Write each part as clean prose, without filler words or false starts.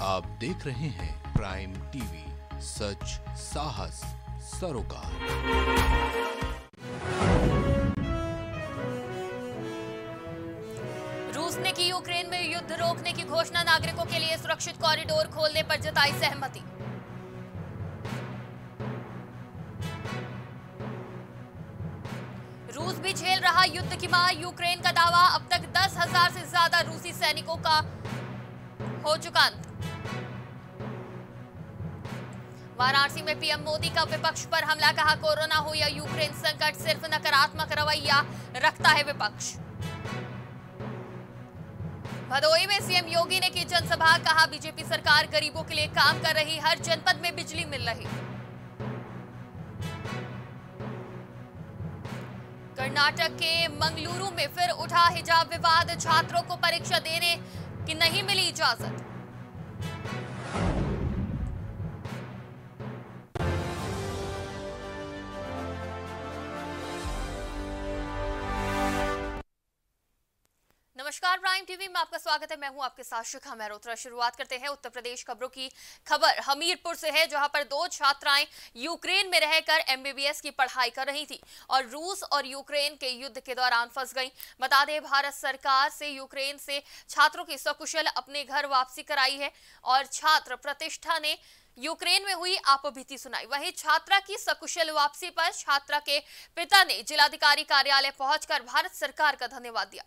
आप देख रहे हैं प्राइम टीवी, सच साहस सरोकार। रूस ने की यूक्रेन में युद्ध रोकने की घोषणा, नागरिकों के लिए सुरक्षित कॉरिडोर खोलने पर जताई सहमति। रूस भी झेल रहा युद्ध की मार, यूक्रेन का दावा, अब तक 10,000 से ज्यादा रूसी सैनिकों का हो चुका अंत। वाराणसी में पीएम मोदी का विपक्ष पर हमला, कहा कोरोना हो या यूक्रेन संकट, सिर्फ नकारात्मक रवैया रखता है विपक्ष। भदोही में सीएम योगी ने की जनसभा, कहा बीजेपी सरकार गरीबों के लिए काम कर रही, हर जनपद में बिजली मिल रही। कर्नाटक के मंगलुरु में फिर उठा हिजाब विवाद, छात्रों को परीक्षा देने की नहीं मिली इजाजत। नमस्कार, प्राइम टीवी में आपका स्वागत है। मैं हूं आपके साथ शिखा मेहरोत्रा। शुरुआत करते हैं उत्तर प्रदेश खबरों की। खबर हमीरपुर से है, जहां पर 2 छात्राएं यूक्रेन में रहकर एमबीबीएस की पढ़ाई कर रही थी और रूस और यूक्रेन के युद्ध के दौरान फंस गईं। बता दें, भारत सरकार से यूक्रेन से छात्रों की सकुशल अपने घर वापसी कराई है और छात्र प्रतिष्ठा ने यूक्रेन में हुई आपबीती सुनाई। वहीं छात्रा की सकुशल वापसी पर छात्रा के पिता ने जिलाधिकारी कार्यालय पहुंचकर भारत सरकार का धन्यवाद दिया।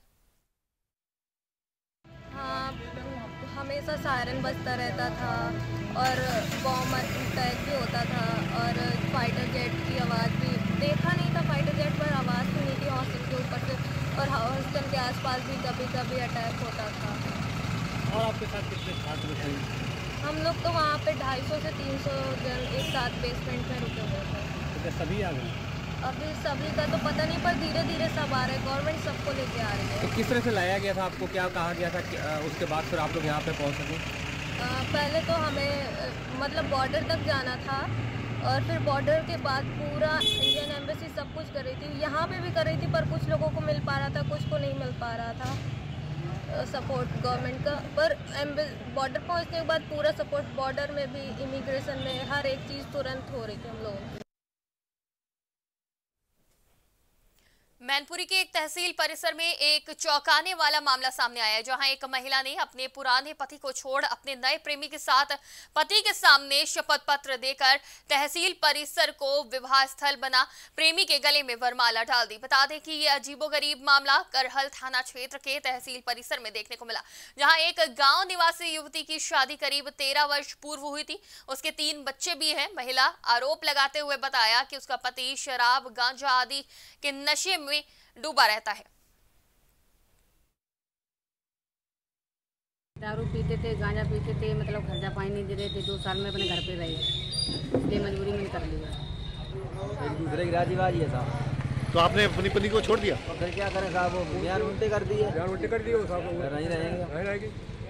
हाँ, हमेशा सायरन बजता रहता था और बॉम्ब अटैक भी होता था और फाइटर जेट की आवाज़ भी देखा नहीं था। फाइटर जेट पर आवाज़ सुनी थी हॉस्टल के ऊपर से, और हॉस्टल के आसपास भी कभी कभी अटैक होता था। और आपके साथ कितने छात्र थे? हम लोग तो वहाँ पे 250 से 300 जन एक साथ बेसमेंट में रुके हुए थे। तो सभी आ गए? अभी सभी का तो पता नहीं, पर धीरे धीरे सब आ रहे हैं। गवर्नमेंट सबको लेके आ रही है। तो किस तरह से लाया गया था? आपको क्या कहा गया था कि उसके बाद फिर आप लोग यहाँ पे पहुँच सकें? पहले तो हमें मतलब बॉर्डर तक जाना था और फिर बॉर्डर के बाद पूरा इंडियन एम्बेसी सब कुछ कर रही थी। यहाँ पे भी कर रही थी, पर कुछ लोगों को मिल पा रहा था, कुछ को नहीं मिल पा रहा था सपोर्ट गवर्नमेंट का। पर बॉर्डर पहुँचने के बाद पूरा सपोर्ट, बॉर्डर में भी, इमिग्रेशन में, हर एक चीज़ तुरंत हो रही थी हम लोगों की। मैनपुरी के एक तहसील परिसर में एक चौंकाने वाला मामला सामने आया है, जहां एक महिला ने अपने पुराने पति को छोड़ अपने नए प्रेमी के साथ पति के सामने शपथ पत्र देकर तहसील परिसर को विवाह स्थल बना प्रेमी के गले में वरमाला डाल दी। बता दें कि यह अजीबोगरीब मामला करहल थाना क्षेत्र के तहसील परिसर में देखने को मिला, जहां एक गांव निवासी युवती की शादी करीब 13 वर्ष पूर्व हुई थी। उसके 3 बच्चे भी हैं। महिला आरोप लगाते हुए बताया कि उसका पति शराब, गांजा आदि के नशे में डूबा रहता है। दारू पीते थे, गांजा पीते थे, मतलब खर्चा पानी नहीं दे रहे थे। 2 साल में अपने घर पे रहे, इसलिए मजबूरी में कर लिया। एक दूसरे की राजीबाजी है साहब। तो आपने अपनी पत्नी को छोड़ दिया? और फिर क्या करें साहब, वो बयान उल्टे कर दिए। नहीं रहेंगे।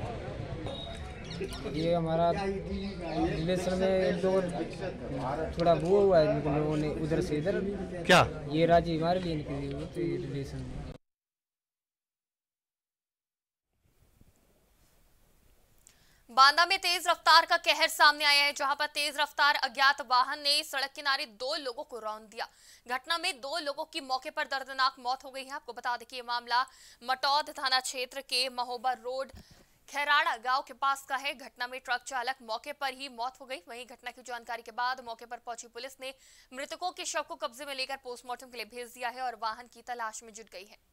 ये हमारा रिलेशन में एक दो थोड़ा वो हुआ है, लोगों ने उधर से इधर। क्या ये राजी हमारे लिए निकली हुई तो ये रिलेशन में। बांदा में तेज रफ्तार का कहर सामने आया है, जहां पर तेज रफ्तार अज्ञात वाहन ने सड़क किनारे 2 लोगों को रौंद दिया। घटना में 2 लोगों की मौके पर दर्दनाक मौत हो गई है। आपको बता दें कि यह मामला मटौद थाना क्षेत्र के महोबा रोड खैराड़ा गांव के पास का है। घटना में ट्रक चालक मौके पर ही मौत हो गई। वहीं घटना की जानकारी के बाद मौके पर पहुंची पुलिस ने मृतकों के शव को कब्जे में लेकर पोस्टमार्टम के लिए भेज दिया है और वाहन की तलाश में जुट गई है।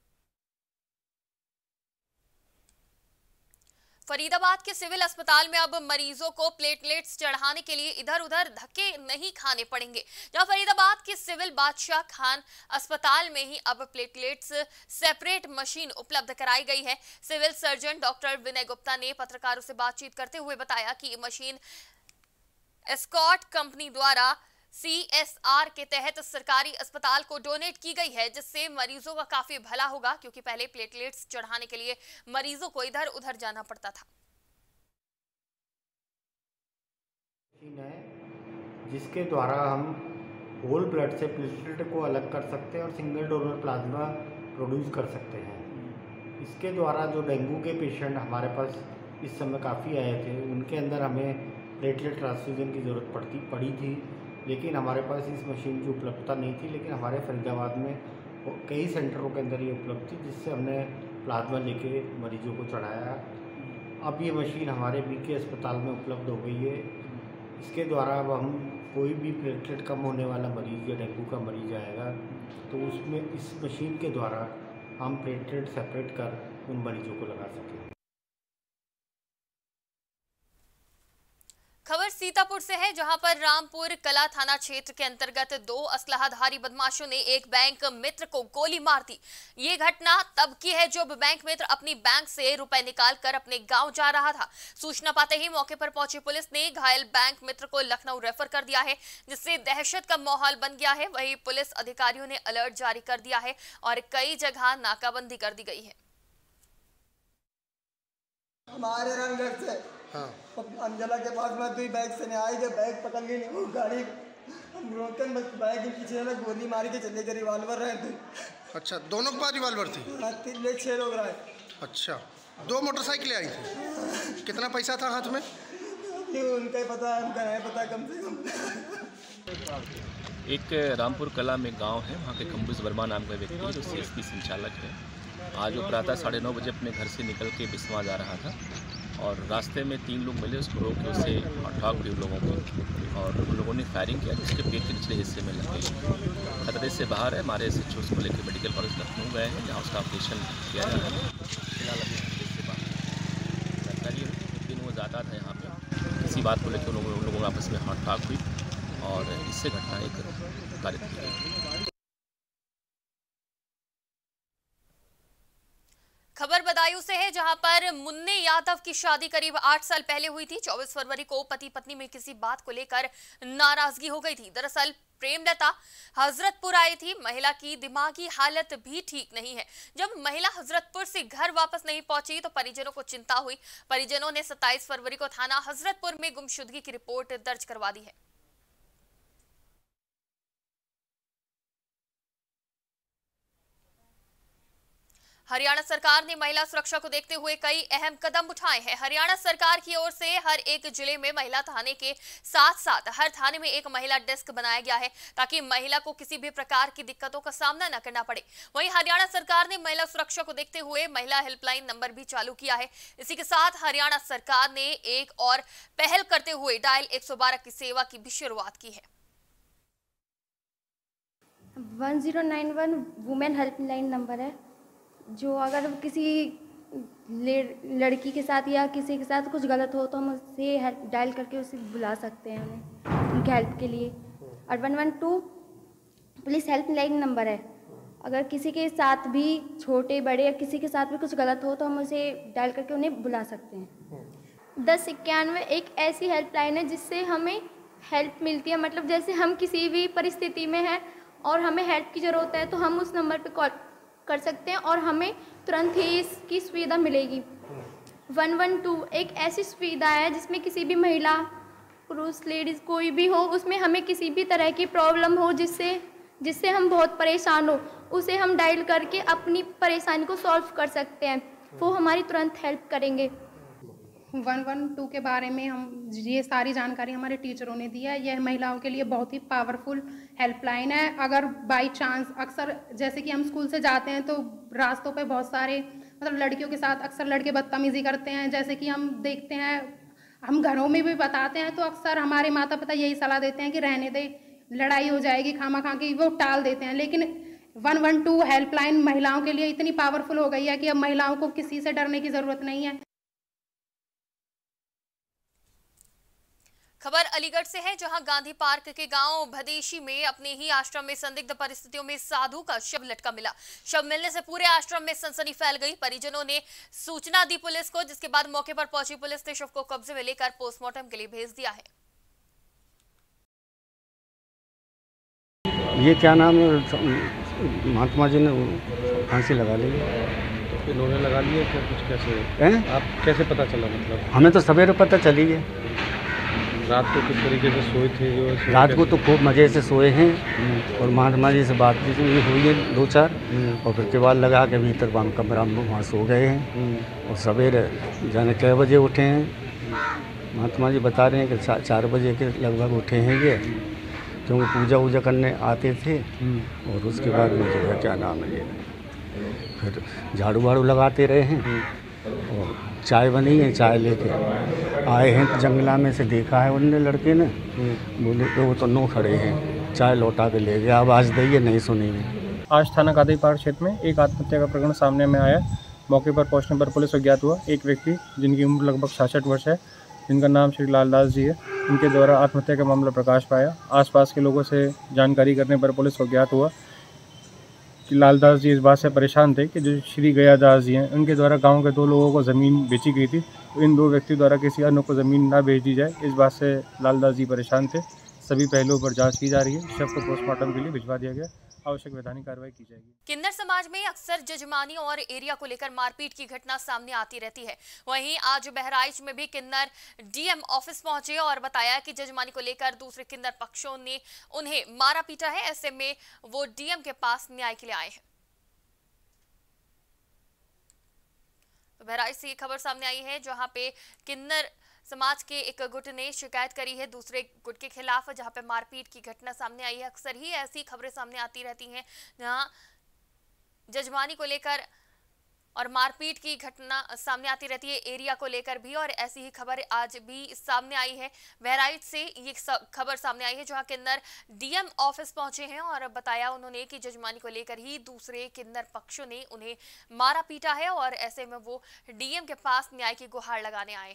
फरीदाबाद के सिविल अस्पताल में अब मरीजों को प्लेटलेट्स चढ़ाने के लिए इधर उधर धक्के नहीं खाने पड़ेंगे। जहां फरीदाबाद के सिविल बादशाह खान अस्पताल में ही अब प्लेटलेट्स सेपरेट मशीन उपलब्ध कराई गई है। Civil surgeon doctor Vinay Gupta ने पत्रकारों से बातचीत करते हुए बताया कि ये मशीन एस्कॉट कंपनी द्वारा CSR के तहत सरकारी अस्पताल को डोनेट की गई है, जिससे मरीजों का काफी भला होगा, क्योंकि पहले प्लेटलेट्स चढ़ाने के लिए मरीजों को इधर उधर जाना पड़ता था। जिसके द्वारा हम होल ब्लड से प्लेटलेट को अलग कर सकते हैं और सिंगल डोनर प्लाज्मा प्रोड्यूस कर सकते हैं। इसके द्वारा जो डेंगू के पेशेंट हमारे पास इस समय काफ़ी आए थे। उनके अंदर हमें प्लेटलेट ट्रांसफ्यूजन की ज़रूरत पड़ी थी, लेकिन हमारे पास इस मशीन की उपलब्धता नहीं थी। लेकिन हमारे फरीदाबाद में कई सेंटरों के अंदर ये उपलब्ध थी, जिससे हमने प्लाज्मा लेके मरीजों को चढ़ाया। अब ये मशीन हमारे बीके अस्पताल में उपलब्ध हो गई है। इसके द्वारा अब हम कोई भी प्लेटलेट कम होने वाला मरीज़ या डेंगू का मरीज़ आएगा तो उसमें इस मशीन के द्वारा हम प्लेटलेट सेपरेट कर उन मरीजों को लगा सकें। खबर सीतापुर से है, जहां पर रामपुर कला थाना क्षेत्र के अंतर्गत 2 असलाधारी बदमाशों ने एक बैंक मित्र को गोली मार दी। ये घटना तब की है जब बैंक मित्र अपनी बैंक से रुपए निकालकर अपने गांव जा रहा था। सूचना पाते ही मौके पर पहुंची पुलिस ने घायल बैंक मित्र को लखनऊ रेफर कर दिया है, जिससे दहशत का माहौल बन गया है। वहीं पुलिस अधिकारियों ने अलर्ट जारी कर दिया है और कई जगह नाकाबंदी कर दी गई है। हमारे रंगघर से अंजला के पास में तो बैग से नहीं आई, जब बैग पकड़ ली नहीं वो गाड़ी हम रोकन बस बैग के पीछे ना गोली मारी के चले गए। रिवाल्वर रहे थे। अच्छा, दोनों के पास रिवाल्वर थी? 6 लोग रहे। अच्छा, 2 मोटरसाइकिलें आई थी। कितना पैसा था हाथ में? उनका ही पता, हमका नहीं पता। कम से कम एक रामपुर कला में गांव है, वहाँ के कंबुज वर्मा नाम का व्यक्ति जो CSP संचालक है, आज वो प्रातः 9:30 बजे अपने घर से निकल के बिस्वा जा रहा था और रास्ते में 3 लोग मिले, उसको रोक के उसे ठॉक हुई लोगों की और उन लोगों ने फायरिंग किया, जिसके पेट के निचले हिस्से में लग गई। खतरे से बाहर है। हमारे SHO उसको लेकर मेडिकल कॉलेज लखनऊ गए हैं, जहाँ उसका ऑपरेशन किया जा रहा है। फिलहाल अभी खतरे से बाहर जानकारी है। एक दिन वो ज़्यादा था यहाँ पे, किसी बात को लेकर उन लोगों में आपस में ठाक हुई और इससे घटना एक कारित की गई। खबर बदायूं से है, जहां पर मुन्ने यादव की शादी करीब 8 साल पहले हुई थी। 24 फरवरी को पति पत्नी में किसी बात को लेकर नाराजगी हो गई थी। दरअसल प्रेमलता हजरतपुर आई थी। महिला की दिमागी हालत भी ठीक नहीं है। जब महिला हजरतपुर से घर वापस नहीं पहुंची तो परिजनों को चिंता हुई। परिजनों ने 27 फरवरी को थाना हजरतपुर में गुमशुदगी की रिपोर्ट दर्ज करवा दी है। हरियाणा सरकार ने महिला सुरक्षा को देखते हुए कई अहम कदम उठाए हैं। हरियाणा सरकार की ओर से हर एक जिले में महिला थाने के साथ साथ हर थाने में एक महिला डेस्क बनाया गया है, ताकि महिला को किसी भी प्रकार की दिक्कतों का सामना न करना पड़े। वहीं हरियाणा सरकार ने महिला सुरक्षा को देखते हुए महिला हेल्पलाइन नंबर भी चालू किया है। इसी के साथ हरियाणा सरकार ने एक और पहल करते हुए डायल 112 की सेवा की भी शुरुआत की है। 1091 वुमेन हेल्पलाइन नंबर है, जो अगर किसी लड़की के साथ या किसी के साथ कुछ गलत हो तो हम उससे डायल करके उसे बुला सकते हैं उन्हें उनकी हेल्प के लिए। और 112 पुलिस हेल्पलाइन नंबर है। अगर किसी के साथ भी छोटे बड़े या किसी के साथ भी कुछ गलत हो तो हम उसे डायल करके उन्हें बुला सकते हैं। 1091 एक ऐसी हेल्पलाइन है जिससे हमें हेल्प मिलती है। मतलब जैसे हम किसी भी परिस्थिति में हैं और हमें हेल्प की ज़रूरत है तो हम उस नंबर पर कॉल कर सकते हैं और हमें तुरंत ही इसकी सुविधा मिलेगी। 112 एक ऐसी सुविधा है जिसमें किसी भी महिला, पुरुष, लेडीज़ कोई भी हो, उसमें हमें किसी भी तरह की प्रॉब्लम हो जिससे हम बहुत परेशान हो, उसे हम डायल करके अपनी परेशानी को सॉल्व कर सकते हैं। वो हमारी तुरंत हेल्प करेंगे। 112 के बारे में हम ये सारी जानकारी हमारे टीचरों ने दी है। यह महिलाओं के लिए बहुत ही पावरफुल हेल्पलाइन है। अगर बाई चांस अक्सर जैसे कि हम स्कूल से जाते हैं तो रास्तों पे बहुत सारे मतलब लड़कियों के साथ अक्सर लड़के बदतमीज़ी करते हैं, जैसे कि हम देखते हैं, हम घरों में भी बताते हैं तो अक्सर हमारे माता पिता यही सलाह देते हैं कि रहने दे, लड़ाई हो जाएगी, खामा खा के वो टाल देते हैं। लेकिन 112 हेल्पलाइन महिलाओं के लिए इतनी पावरफुल हो गई है कि अब महिलाओं को किसी से डरने की ज़रूरत नहीं है। खबर अलीगढ़ से है, जहां गांधी पार्क के गांव भदेशी में अपने ही आश्रम में संदिग्ध परिस्थितियों में साधु का शव लटका मिला। शव मिलने से पूरे आश्रम में सनसनी फैल गई। परिजनों ने सूचना दी पुलिस को, जिसके बाद मौके पर पहुंची पुलिस ने शव को कब्जे में लेकर पोस्टमार्टम के लिए भेज दिया है। ये क्या नाम है, महात्मा जी ने फांसी लगा ली। तो इन्होंने लगा लिया क्या? कुछ कैसे हैं? आप कैसे पता चला? मतलब हमें तो सवेरे पता चली है। रात को किस तरीके से सोए थे? जो रात को तो खूब मज़े से सोए हैं और महात्मा जी से बातचीत हुई है 2-4 और फिर के बाद लगा के भीतर वहाँ कमरा में वहाँ सो गए हैं और सवेरे जाने कै बजे उठे हैं। महात्मा जी बता रहे हैं कि 4 बजे के लगभग उठे हैं ये, क्योंकि पूजा वूजा करने आते थे और उसके बाद में जो है क्या नाम है ये फिर झाड़ू वाड़ू लगाते रहे हैं और चाय बनी है, चाय लेके आए हैं तो जंगला में से देखा है उनने लड़के ने, बोले कि वो तो नो खड़े हैं, चाय लौटा के ले गया, आवाज़ दी है नहीं सुनी है। आज थाना कादईपाड़ क्षेत्र में एक आत्महत्या का प्रकरण सामने में आया। मौके पर पहुंचने पर पुलिस को ज्ञात हुआ एक व्यक्ति जिनकी उम्र लगभग 66 वर्ष है, जिनका नाम श्री लालदास जी है, इनके द्वारा आत्महत्या का मामला प्रकाश पाया। आसपास के लोगों से जानकारी करने पर पुलिस को ज्ञात हुआ कि लालदास जी इस बात से परेशान थे कि जो श्री गयादास जी हैं उनके द्वारा गांव के 2 लोगों को ज़मीन बेची गई थी, तो इन 2 व्यक्ति द्वारा किसी अन्य को ज़मीन ना बेच दी जाए, इस बात से लालदास जी परेशान थे। सभी पहलुओं पर जांच की जा रही है। शव को पोस्टमार्टम के लिए भिजवा दिया गया। आवश्यक वैधानिक कार्रवाई की जाएगी। किन्नर समाज में अक्सर जजमानी और एरिया को लेकर मारपीट की घटना सामने आती रहती है। वहीं आज बहराइच में भी किन्नर डीएम ऑफिस पहुंचे और बताया कि जजमानी को लेकर दूसरे किन्नर पक्षों ने उन्हें मारा पीटा है। ऐसे में वो डीएम के पास न्याय के लिए आए हैं। तो बहराइच से खबर सामने आई है जहां पे किन्नर समाज के एक गुट ने शिकायत करी है दूसरे गुट के खिलाफ, जहां पे मारपीट की घटना सामने आई है। अक्सर ही ऐसी खबरें सामने आती रहती हैं जहां जजमानी को लेकर और मारपीट की घटना सामने आती रहती है, एरिया को लेकर भी, और ऐसी ही खबर आज भी सामने आई है। बहराइच से ये खबर सामने आई है जहां किन्नर डीएम ऑफिस पहुंचे हैं और बताया उन्होंने कि जजमानी को लेकर ही दूसरे किन्नर पक्षों ने उन्हें मारा पीटा है और ऐसे में वो डीएम के पास न्याय की गुहार लगाने आए।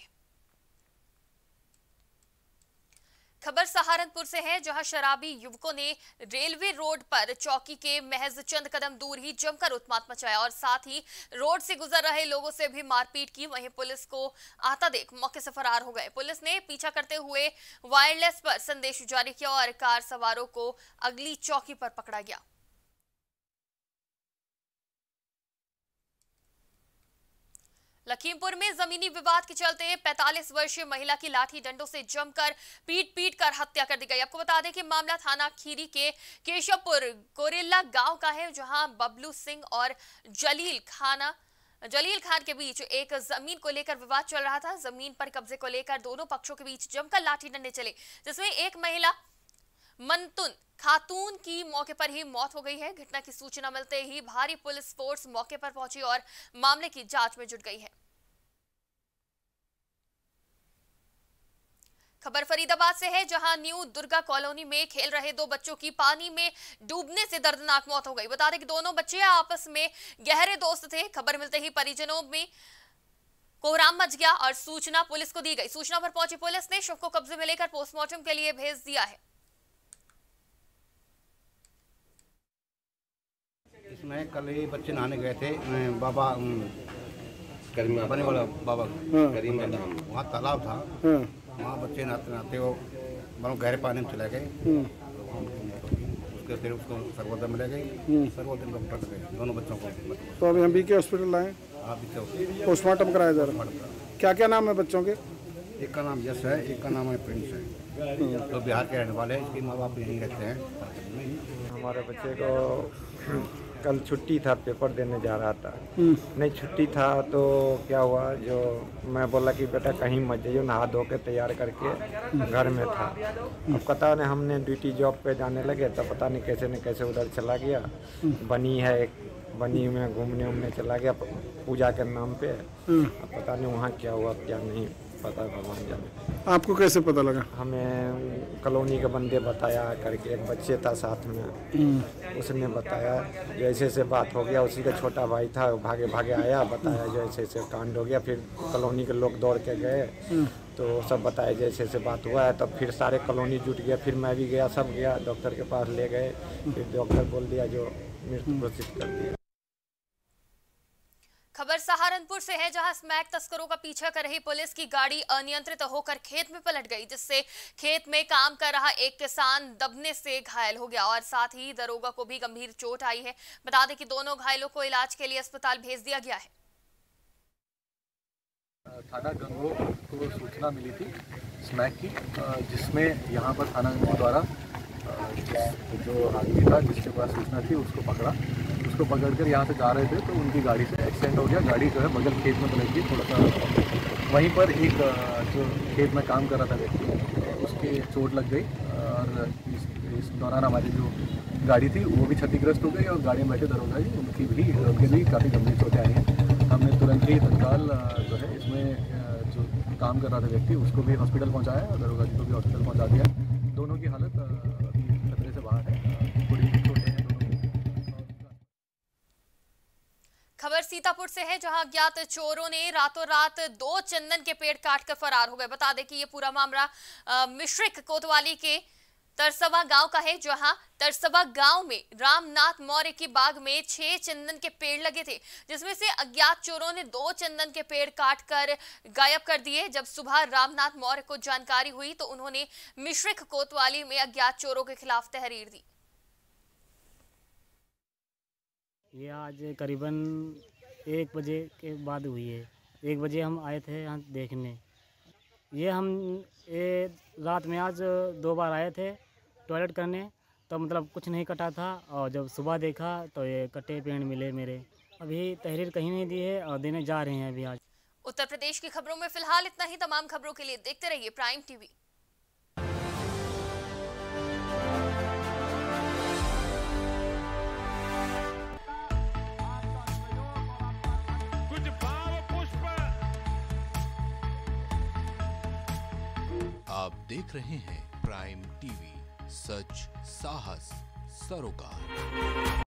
खबर सहारनपुर से है जहां शराबी युवकों ने रेलवे रोड पर चौकी के महज चंद कदम दूर ही जमकर उत्पात मचाया और साथ ही रोड से गुजर रहे लोगों से भी मारपीट की। वहीं पुलिस को आता देख मौके से फरार हो गए। पुलिस ने पीछा करते हुए वायरलेस पर संदेश जारी किया और कार सवारों को अगली चौकी पर पकड़ा गया। लखीमपुर में जमीनी विवाद के चलते 45 वर्षीय महिला की लाठी डंडों से जमकर पीट कर हत्या कर दी गई। आपको बता दें कि मामला थाना खीरी के केशवपुर गोरेला गांव का है, जहां बबलू सिंह और जलील खान के बीच एक जमीन को लेकर विवाद चल रहा था। जमीन पर कब्जे को लेकर दोनों पक्षों के बीच जमकर लाठी डंडे चले, जिसमें एक महिला मंतुन खातून की मौके पर ही मौत हो गई है। घटना की सूचना मिलते ही भारी पुलिस फोर्स मौके पर पहुंची और मामले की जांच में जुट गई है। खबर फरीदाबाद से है जहां न्यू दुर्गा कॉलोनी में खेल रहे 2 बच्चों की पानी में डूबने से दर्दनाक मौत हो गई। बता दें कि दोनों बच्चे आपस में गहरे दोस्त थे। खबर मिलते ही परिजनों में कोहराम मच गया और सूचना पुलिस को दी गई। सूचना पर पहुंची पुलिस ने शव को कब्जे में लेकर पोस्टमार्टम के लिए भेज दिया है। इसमें कल ये बच्चे नहाने गए थे बाबा बने वाला बाबा करीम वहाँ तालाब था, वहाँ बच्चे नहाते नहाते वो मतलब गहरे पानी में चले गए। उसके फिर उसको सर्वोदय में ले गए, सर्वोदय डॉक्टर गए दोनों बच्चों को। तो अभी हम बीके हॉस्पिटल लाए, पोस्टमार्टम कराया जा रहा है। क्या क्या नाम है बच्चों के? एक का नाम यश है, एक का नाम है प्रिंस है। तो बिहार के रहने वाले हैं, इसके माँ बाप यहीं रहते हैं। हमारे बच्चे को कल छुट्टी था, पेपर देने जा रहा था। नहीं छुट्टी था तो क्या हुआ, जो मैं बोला कि बेटा कहीं मत जाइए, नहा धो के तैयार करके घर में था। अब पता नहीं हमने ड्यूटी जॉब पे जाने लगे तो पता नहीं कैसे न कैसे उधर चला गया। बनी है एक, बनी में घूमने चला गया पूजा के नाम पे। अब पता नहीं वहाँ क्या हुआ क्या नहीं पता, भगवान जाने। आपको कैसे पता लगा? हमें कॉलोनी के बंदे बताया करके, एक बच्चे था साथ में, उसने बताया जैसे से बात हो गया। उसी का छोटा भाई था, भागे भागे आया, बताया जैसे से कांड हो गया। फिर कॉलोनी के लोग दौड़ के गए तो सब बताया जैसे से बात हुआ है। तब फिर सारे कॉलोनी जुट गया, फिर मैं भी गया, सब गया, डॉक्टर के पास ले गए। फिर डॉक्टर बोल दिया जो मृत्यु घोषित कर दिया। खबर सहारनपुर से है जहां स्मैक तस्करों का पीछा कर रही पुलिस की गाड़ी अनियंत्रित होकर खेत में पलट गई, जिससे खेत में काम कर रहा एक किसान दबने से घायल हो गया और साथ ही दरोगा को भी गंभीर चोट आई है। बता दें कि दोनों घायलों को इलाज के लिए अस्पताल भेज दिया गया है। थाना गंगोह को सूचना मिली थी स्मैक की, जिसमें यहाँ पर थाना गंगोह द्वारा जो आदमी था जिसके पास सूचना थी उसको पकड़कर यहाँ से जा रहे थे तो उनकी गाड़ी से एक्सीडेंट हो गया। गाड़ी जो है बगल खेत में पलट गई। थोड़ा सा वहीं पर एक जो खेत में काम कर रहा था व्यक्ति उसके चोट लग गई और इस दौरान हमारी जो गाड़ी थी वो भी क्षतिग्रस्त हो गई और गाड़ी में बैठे दरोगा जी उनके भी काफ़ी गंभीर चोटें आई हैं। हमने तुरंत ही तत्काल जो है इसमें जो काम कर रहा था व्यक्ति उसको भी हॉस्पिटल पहुंचाया और दरोगा जी को भी हॉस्पिटल पहुंचा दिया। दोनों की हालत अभी खतरे से बाहर है, थोड़ी चोटें हैं दोनों की। खबर सीतापुर से है, जहां अज्ञात चोरों ने रातों रात 2 चंदन के पेड़ काटकर फरार हो गए। बता दें कि ये पूरा मामला मिश्रिक कोतवाली के तरसवा गांव का है, जहां तरसवा गांव में रामनाथ मौर्य की बाग में 6 चंदन के पेड़ लगे थे, जिसमें से अज्ञात चोरों ने 2 चंदन के पेड़ काटकर गायब कर दिए। जब सुबह रामनाथ मौर्य को जानकारी हुई तो उन्होंने मिश्रिक कोतवाली में अज्ञात चोरों के खिलाफ तहरीर दी। ये आज करीबन 1 बजे के बाद हुई है। 1 बजे हम आए थे यहाँ देखने। ये रात में आज 2 बार आए थे टॉयलेट करने, तो मतलब कुछ नहीं कटा था और जब सुबह देखा तो ये कटे पेड़ मिले मेरे। अभी तहरीर कहीं नहीं दी है और देने जा रहे हैं अभी आज। उत्तर प्रदेश की खबरों में फिलहाल इतना ही। तमाम खबरों के लिए देखते रहिए प्राइम टीवी। आप देख रहे हैं प्राइम टीवी, सच साहस सरोकार।